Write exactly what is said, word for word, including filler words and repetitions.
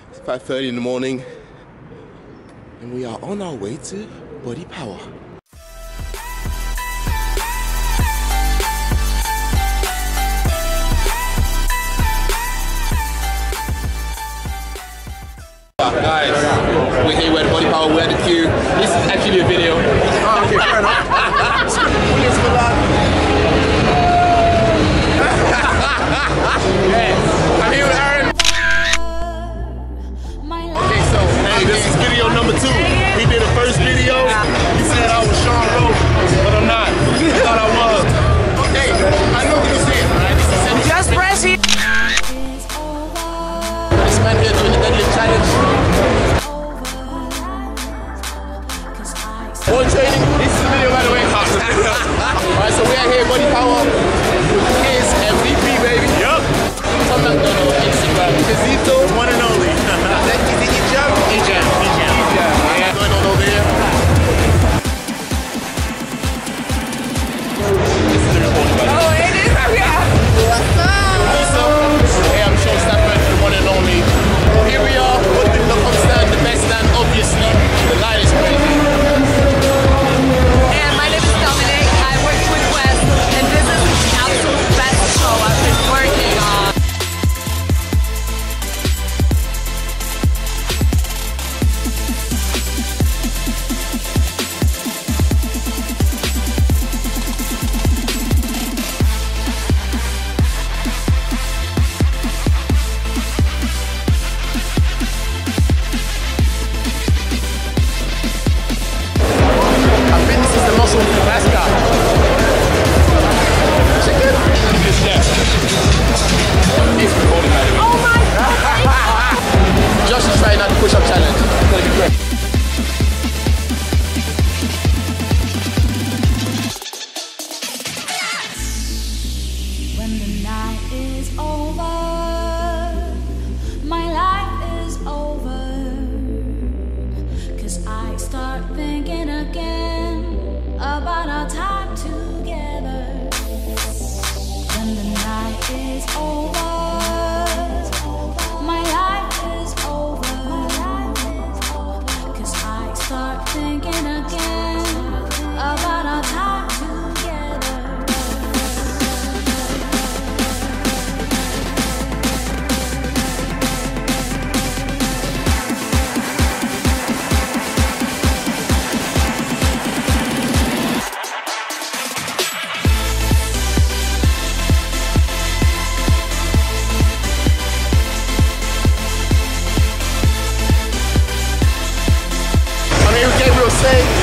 It's five thirty in the morning, and we are on our way to BodyPower. Guys, we're here at BodyPower, we're at the queue. This is actually a video. Oh, okay, fair enough. Yeah, I'm here with Aaron. Okay, so, hey, this is video number two. He did the first video. He said I was Sean Rowe, but I'm not. I thought I was. Okay, I know what you're saying, alright? Just press it. This man here doing the deadlift challenge. More training. This is the video, by the way. Alright, so we are here at BodyPower with his M V P, baby. Yup. Tom McDonald, Instagram. Kazito, one and only. Is it E-Jam? E-Jam. E-Jam. E-Jam. Yeah. Going on over here. This is the recording, by the way. Oh, it is? Yeah. Hey, I'm Sean Stafford, the one and only. Here we are, with the home stand, the best stand, obviously. The line is crazy. And my name is Dominic. I work with West, and this is the absolute best show I've been working on. Josh is trying out the push-up challenge. It's gonna be great. When the night is over, my life is over. 'Cause I start thinking again about our time together. When the night is over, my life is over. 'Cause I start thinking again about our time together. I'm here with Gabriel Say.